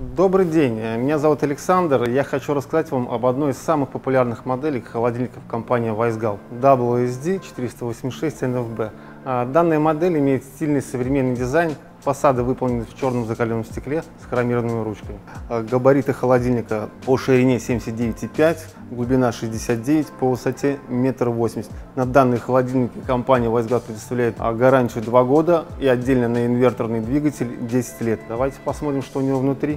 Добрый день, меня зовут Александр, и я хочу рассказать вам об одной из самых популярных моделей холодильников компании Weisgall WSD 486 NFB. Данная модель имеет стильный современный дизайн, фасады выполнены в черном закаленном стекле с хромированными ручками. Габариты холодильника по ширине 79,5, глубина 69, по высоте 1,80 м. На данный холодильник компания Weisgall предоставляет гарантию 2 года и отдельно на инверторный двигатель 10 лет. Давайте посмотрим, что у него внутри.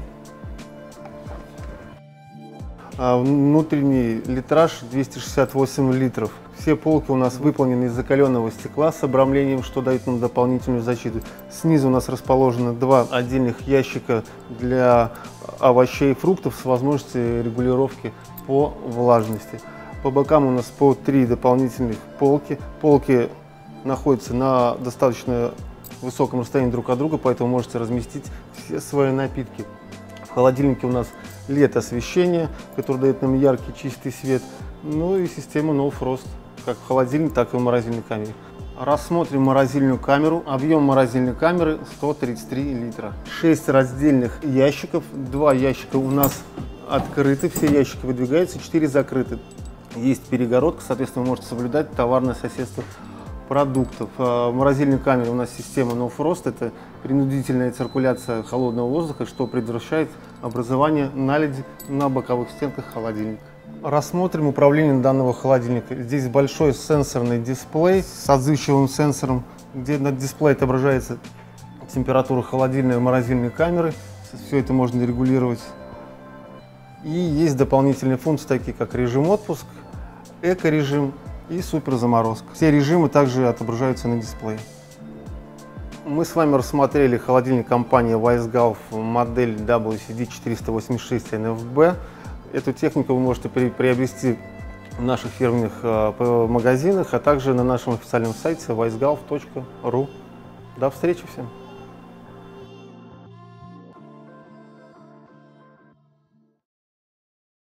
Внутренний литраж 268 литров. Все полки у нас выполнены из закаленного стекла с обрамлением, что дает нам дополнительную защиту. Снизу у нас расположено два отдельных ящика для овощей и фруктов с возможностью регулировки по влажности. По бокам у нас по 3 дополнительных полки. Полки находятся на достаточно высоком расстоянии друг от друга, поэтому можете разместить все свои напитки. В холодильнике у нас LED-освещение, которое дает нам яркий чистый свет, ну и система No Frost, как в холодильнике, так и в морозильной камере. Рассмотрим морозильную камеру. Объем морозильной камеры 133 литра. 6 раздельных ящиков, 2 ящика у нас открыты, все ящики выдвигаются, 4 закрыты. Есть перегородка, соответственно, вы можете соблюдать товарное соседство продуктов. В морозильной камере у нас система No Frost, это принудительная циркуляция холодного воздуха, что предотвращает образование наледи на боковых стенках холодильника. Рассмотрим управление данного холодильника. Здесь большой сенсорный дисплей с отзывчивым сенсором, где на дисплее отображается температура холодильной и морозильной камеры. Все это можно регулировать. И есть дополнительные функции, такие как режим отпуск, эко-режим и суперзаморозка. Все режимы также отображаются на дисплее. Мы с вами рассмотрели холодильник компании Weisgall модель WSD 486 NFB. Эту технику вы можете приобрести в наших фирменных магазинах, а также на нашем официальном сайте weisgall.ru. До встречи всем!